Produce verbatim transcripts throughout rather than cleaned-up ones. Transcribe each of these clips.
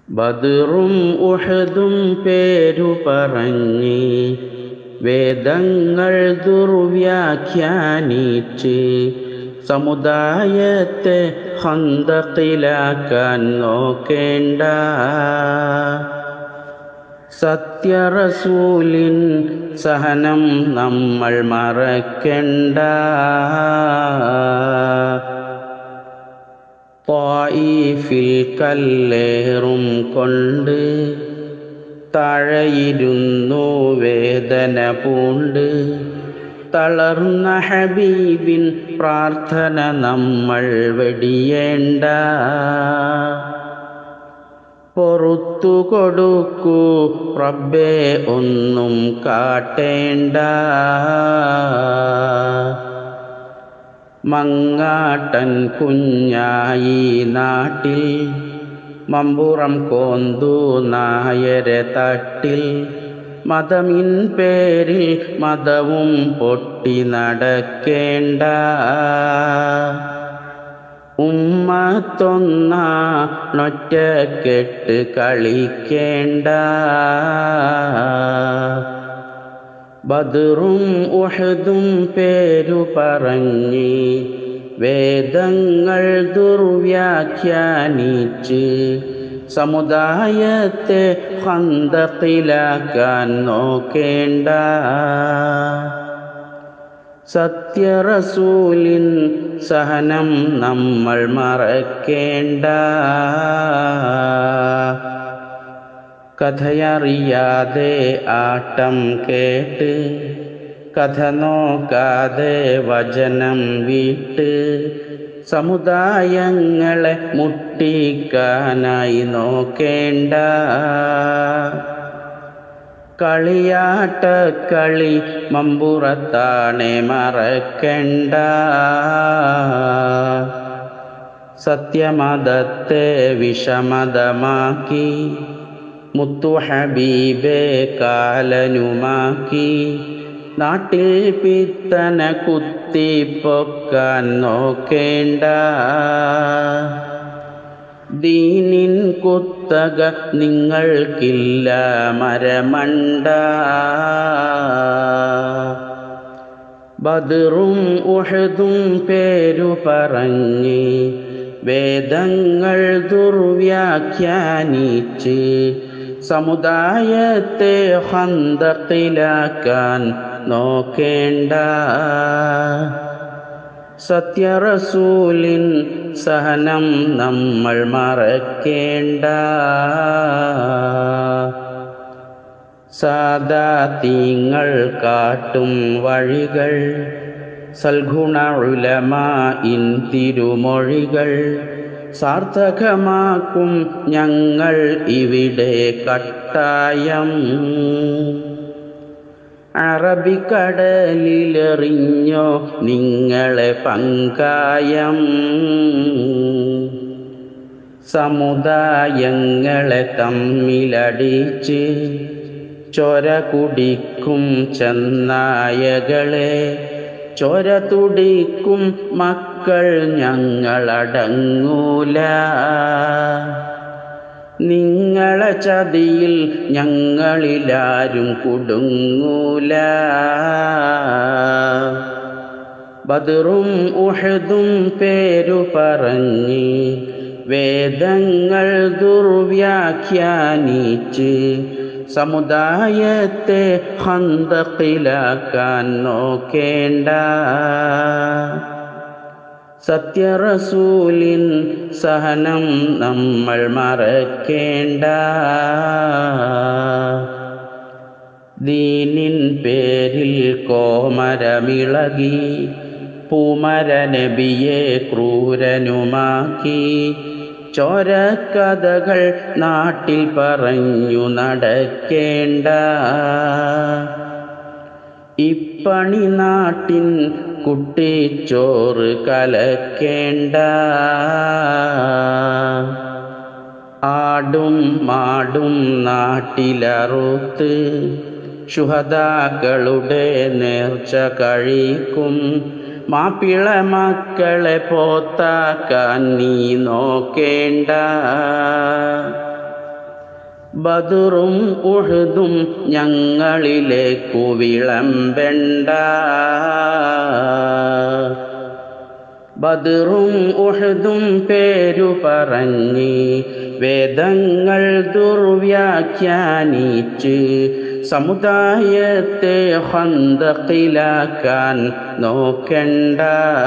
ബദറും ഉഹദും പേരു പറഞ്ഞ് വേദങ്ങൾ ദുർവ്യാഖ്യാനിച്ച് സമുദായത്തെ ഖന്ദഖിലാക്കാൻ നോക്കേണ്ട. സത്യറസൂലിൻ സഹനം നമ്മൾ മറക്കണ്ട. ത്വായിഫിൽ കല്ലേറും കൊണ്ട് താഴെയിരുന്നു വേദന പൂണ്ട്. തളർന്ന ഹബീബിൻ പ്രാർത്ഥന നമ്മൾ വെടിയേണ്ട. പൊറുത്തു കൊടുക്കൂ റബ്ബേ ഒന്നും കാട്ടേണ്ട. മങ്ങാട്ടൻ കുഞ്ഞായി നാട്ടിൽ മമ്പുറം കോന്തു നായരെ തട്ടിൽ മതമിൻ പേരിൽ മതവും പൊട്ടി നടക്കേണ്ട. ഉമ്മത്തൊന്നാ നൊറ്റക്കെട്ട് കളിക്കേണ്ട. ബദറും ഉഹദും പേരു പറഞ്ഞ് വേദങ്ങൾ ദുർവ്യാഖ്യാനിച്ച് സമുദായത്തെ ഖന്ദഖിലാക്കാൻ നോക്കേണ്ട. സത്യറസൂലിൻ സഹനം നമ്മൾ മറക്കേണ്ട. കഥയറിയാതെ ആട്ടം കേട്ട് കഥ നോക്കാതെ വചനം വിട്ട് സമുദായങ്ങളെ മുട്ടിക്കാനായി നോക്കേണ്ട. കളിയാട്ടക്കളി മമ്പുറത്താണെ മറക്കണ്ട. സത്യമതത്തെ വിഷമതമാക്കി മുത്തു ഹബീബെ കാലനുമാക്കി നാട്ടിൽ പിത്തന കുത്തിപ്പൊക്കാൻ നോക്കേണ്ട. ദീനിൻ കുത്തക നിങ്ങൾക്കില്ല മരമണ്ട. ബദറും ഉഹദും പേരു പറഞ്ഞ് വേദങ്ങൾ ദുർവ്യാഖ്യാനിച്ച് സമുദായത്തെ ഖന്ദഖിലാക്കാൻ നോക്കേണ്ട. സത്യറസൂലിൻ സഹനം നമ്മൾ മറക്കേണ്ട. സാദാതീങ്ങൾ കാട്ടും വഴികൾ സൽഗുണ ഉലമാഇൻ തിരുമൊഴികൾ സാർത്ഥകമാക്കും ഞങ്ങൾ ഇവിടെ കട്ടായം. അറബിക്കടലിലെറിഞ്ഞോ നിങ്ങളെ പങ്കായം. സമുദായങ്ങളെ തമ്മിലടിച്ച് ചോര കുടിക്കും ചെന്നായകളെ ചോര തുടിക്കും മക്കൾ ഞങ്ങളടങ്ങൂല. നിങ്ങളെ ചതിയിൽ ഞങ്ങളിലാരും കുടുങ്ങൂല. ബദറും ഉഹദും പേരു പറഞ്ഞ് വേദങ്ങൾ ദുർവ്യാഖ്യാനിച്ച് സമുദായത്തെ ഖന്ദഖിലാക്കാൻ നോക്കേണ്ട. സത്യറസൂലിൻ സഹനം നമ്മൾ മറക്കേണ്ട. ദീനിൻ പേരിൽ കോമരമിളകി പൂമര നബിയെ ക്രൂരനുമാക്കി ചോരക്കഥകൾ നാട്ടിൽ പറഞ്ഞു നടക്കേണ്ട. ഇപ്പണി നാട്ടിൻ കുട്ടിച്ചോറ് കലക്കേണ്ട. ആടും മാടും നാട്ടിലറുത്ത് ശുഹദാക്കളുടെ നേർച്ച കഴിക്കും മാപ്പിള മക്കളെ പോത്താക്കാൻ നീ നോക്കേണ്ട. ബദറും ഉഹുദും ഞങ്ങളിലേക്കു വിളമ്പണ്ട. ബദറും ഉഹുദും പേരു പറഞ്ഞ് വേദങ്ങൾ ദുർവ്യാഖ്യാനിച്ച് സമുദായത്തെ ഖന്ദഖിലാക്കാൻ നോക്കണ്ട.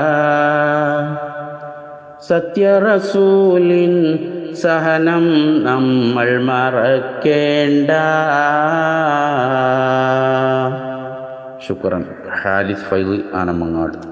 സത്യറസൂലിൻ സഹനം നമ്മൾ മറക്കേണ്ട. ശുക്രൻ. ഹാരിസ് ഫൈദ് ആനമങ്ങാട്.